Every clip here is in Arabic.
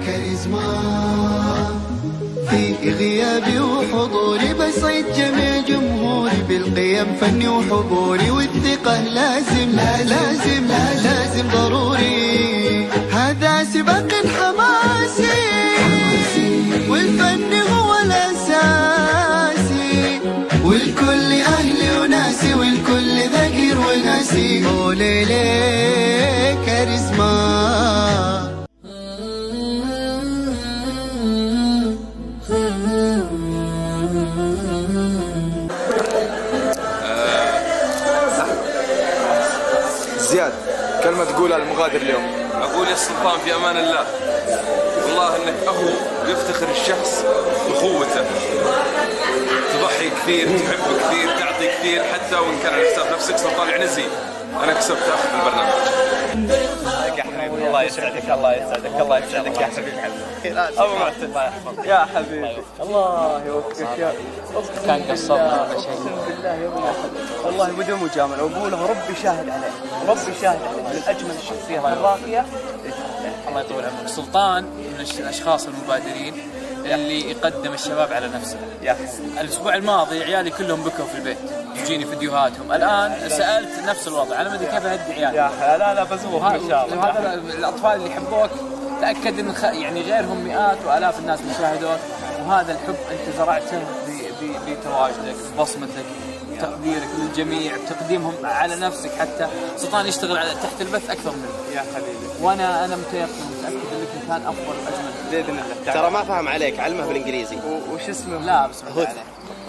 كاريزما في غيابي وحضوري بسعد جميع جمهوري بالقيم فني وحضوري والثقة لازم لازم لازم ضروري. هذا سباق حماسي والفن هو الأساسي والكل أهلي وناسي والكل ذكر وناسي. أوليلي كاريزما. زياد، كلمة تقولها للمغادر اليوم. أقول يا السلطان في أمان الله، والله إنك أخو يفتخر الشخص بأخوته، تضحي كثير، تحب كثير، تعطي كثير، حتى وإن كان على حساب نفسك. سلطان العنزي أنا كسبت أخ في البرنامج. يا حبيبي الله يسعدك، الله يسعدك، الله يسعدك يا حبيبي. أبو معتز الله يحفظك يا حبيبي، الله يوفقك يا كان قصرنا ولا شيء. اقسم بالله يا حبيبي والله بدون مجامله واقوله ربي شاهد عليه، ربي شاهد عليه من اجمل الشخصيات الراقيه. الله يطول عمرك. سلطان من الاشخاص المبادرين اللي يقدم الشباب على نفسه. يا حبيبي الاسبوع الماضي عيالي كلهم بكوا في البيت، تجيني فيديوهاتهم. الان سالت نفس الوضع، انا ما ادري كيف اهدي عيالي. يا لا بزورها ان شاء الله. وهذا الاطفال اللي يحبوك تاكد ان يعني غيرهم مئات والاف الناس اللي يشاهدوك، وهذا الحب انت زرعته بتواجدك، ببصمتك، تقديرك للجميع، بتقديمهم على نفسك. حتى سلطان يشتغل تحت البث اكثر منك يا حبيبي، وانا متاكد انك كان افضل واجمل باذن الله. ترى ما فهم عليك، علمه بالانجليزي. وش اسمه؟ لا بسم الله عليك.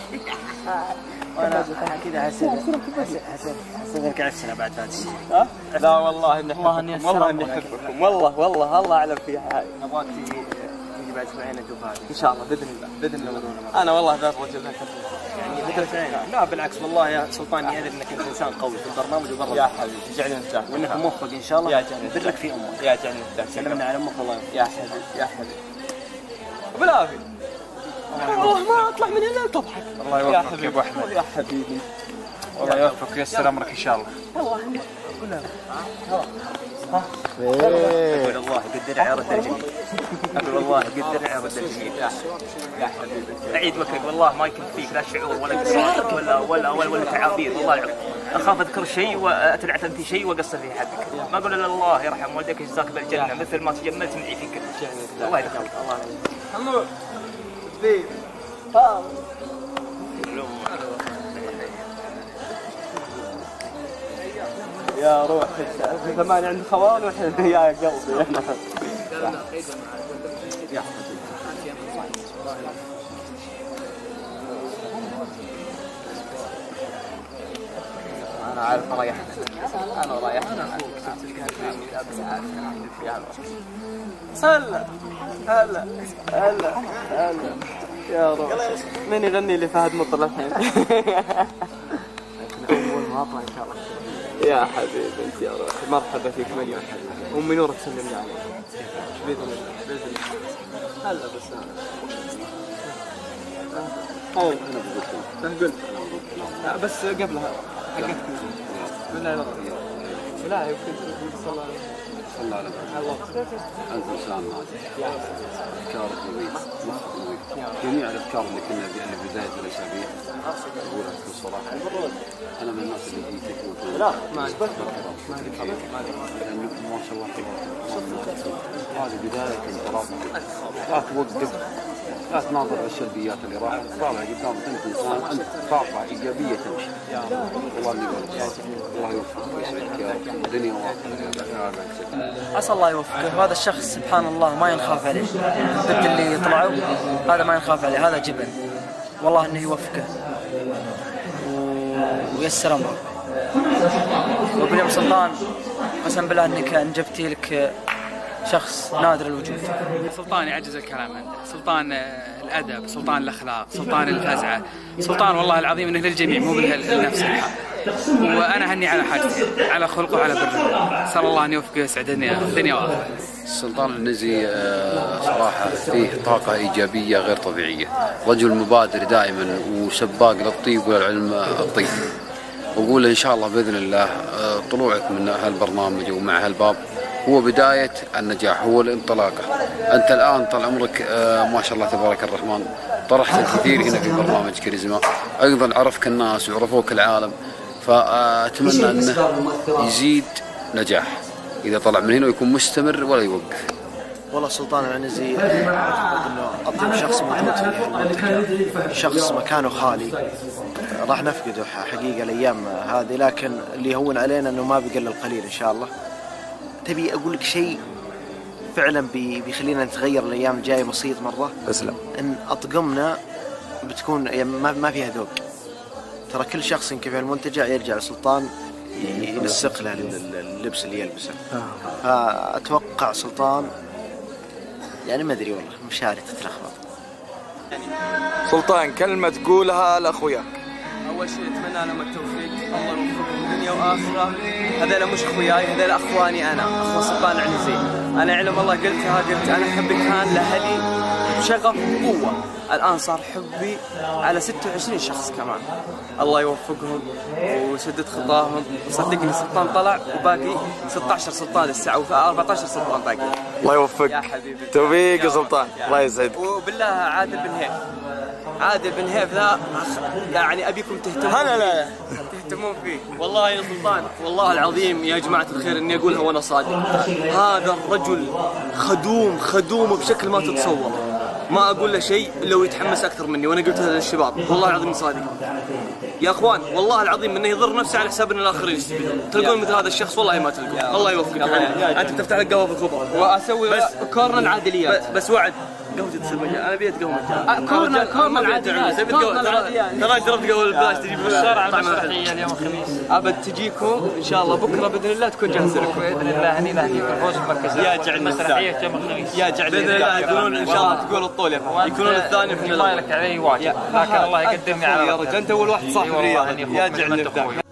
وانا كذا حسيت انك عفسنا بعد هذا الشيء. لا والله اني احبكم، والله اني احبكم، والله الله اعلم فيها هاي. ابغاك تجي بعد اسبوعين اشوف هذه ان شاء الله باذن الله، باذن الله. انا والله ذا الرجل يعني مثل سنين. لا بالعكس والله يا سلطان يعرف انك انت انسان قوي في البرنامج وبرا. يا حبيبي جعلني انت وانك موفق ان شاء الله. يا جعلني برك في امك. يا جعلني انت. سلمنا على امك الله يوفقك. يا حبيبي يا حبيبي بالعافيه. والله ما اطلع من هنا تضحك. الله يوفقك يا ابو احمد. يا حبيبي الله يوفقك وييسر امرك ان شاء الله. والله كلها اقول الله يقدر عرض الجميل. اقول الله يقدر عرض الجميل. يا حبيبي عيد وكرك والله ما يكون فيك لا شعور ولا قصار ولا تعابير. والله العظيم اخاف اذكر شيء واتلعثم في شيء واقصر في حدك. ما اقول الا الله يرحم والديك يجزاك بالجنه مثل ما تجملت معي فيك. الله يرحمك. الله يا روح زمان عند خوان وحين يا قلبي. يا انا عارف رايح، انا رايح هلا هلا هلا هلا يا روح. من يغني لي فهد مطر الحين؟ اول ما اطلع ان شاء الله. يا حبيبي انت يا روح، مرحبا فيك مليون حبيبي. امي نور تسلم لي عليك باذن الله باذن الله. هلا بس انا قلت بس قبلها حقتك لا يمكن صلى الله عليه وسلم. صلى الله عليه وسلم. أنت إنسان ناجح، أفكارك نظيفة، مخك نظيف. جميع الأفكار اللي كنا في بداية الأسابيع أقولها بكل صراحة. أنا من الناس اللي جيتك وكنت لا ما لأنك ما شاء الله هذه بداية انطلاقة. لا توقف، لا تناظر السلبيات اللي راحت، طالع قدام أنت إنسان، أنت طاقة إيجابية تمشي. والله اللي يبارك الله يوفقك ويسعدك يا رب الدنيا وآخرة. عسى الله يوفقه. وهذا الشخص سبحان الله ما ينخاف عليه. ضد اللي يطلعوا هذا ما ينخاف عليه، هذا جبن. والله انه يوفقه ويسر امره. واقول يا سلطان قسم بالله انك انجبتي لك شخص نادر الوجود. سلطان يعجز الكلام عنده، سلطان الادب، سلطان الاخلاق، سلطان الفزعه، سلطان والله العظيم انه للجميع مو لنفس الحال. وانا هني على حاجتين، على خلقه وعلى بره. اسال الله ان يوفقه ويسعد الدنيا واخره. السلطان العنزي صراحة فيه طاقة إيجابية غير طبيعية، رجل مبادر دائما وسباق للطيب والعلم الطيب. وأقول إن شاء الله بإذن الله طلوعك من هالبرنامج ومع هالباب هو بداية النجاح، هو الانطلاقة. أنت الآن طال عمرك ما شاء الله تبارك الرحمن طرحت الكثير هنا في برنامج كاريزما، أيضا عرفك الناس وعرفوك العالم، فأتمنى أنه يزيد نجاح إذا طلع من هنا ويكون مستمر ولا يوقف. والله سلطان العنزي أعتقد أنه أطيب شخص موجود في المنطقة، شخص مكانه خالي، راح نفقده حقيقة الأيام هذه، لكن اللي يهون علينا أنه ما بيقل القليل إن شاء الله. تبي أقول لك شيء فعلا بيخلينا نتغير الأيام الجاية بسيط مرة؟ اسلم. إن أطقمنا بتكون يعني ما فيها ذوق، ترى كل شخص يمكن في المنتجع يرجع لسلطان ينسق له اللبس اللي يلبسه. فأتوقع سلطان يعني ما أدري والله مشاعري تتلخبط. سلطان كلمة تقولها لأخوياك. أول شيء أتمنى لهم التوفيق، الله يوفقهم دنيا وآخرة. هذول مش أخوياي، هذول أخواني أنا، أخو سلطان العنزي. أنا علم الله قلت أنا حبي كان لأهلي بشغف وقوة، الآن صار حبي على 26 شخص كمان. الله يوفقهم ويسدد خطاهم. صدقني سلطان طلع وباقي 16 سلطان لسه، أو 14 سلطان باقي. الله يوفقك. يا حبيبي توفيق يا سلطان، الله يسعدك. وبالله عادل بن هيف، عادل بن هيف ذا يعني أبيكم تهتمون فيه. والله يا سلطان والله العظيم يا جماعة الخير إني أقولها وأنا صادق، هذا الرجل خدوم بشكل ما تتصور. ما أقول له شيء إلا ويتحمس أكثر مني، وأنا قلت هذا للشباب والله العظيم صادق يا أخوان، والله العظيم إنه يضر نفسه على حساب إن الآخرين يستفيدون. تلقون مثل هذا الشخص والله ما تلقون. الله يوفقك. أنت بتفتح لك قهوة في الخبر وأسوي كورن العادليات، بس وعد قهوة السلمية أنا بيت قهوة كورن العادليات. ترى جربت قهوة البلاش تجيب من الشارع المسرحية اليوم الخميس، أبد تجيكم إن شاء الله بكرة بإذن الله تكون جاهزة لكم بإذن الله. هني الفوز المركزي يا جعل المسرحية يوم الخميس، يا جعل بإذن الله يقولون إن شاء الله تقول الطول يكونون الثاني في الله لك علي واجب، لكن الله يقدمني على يا رجال. أنت أول واحد صاحب رياض، يا جعل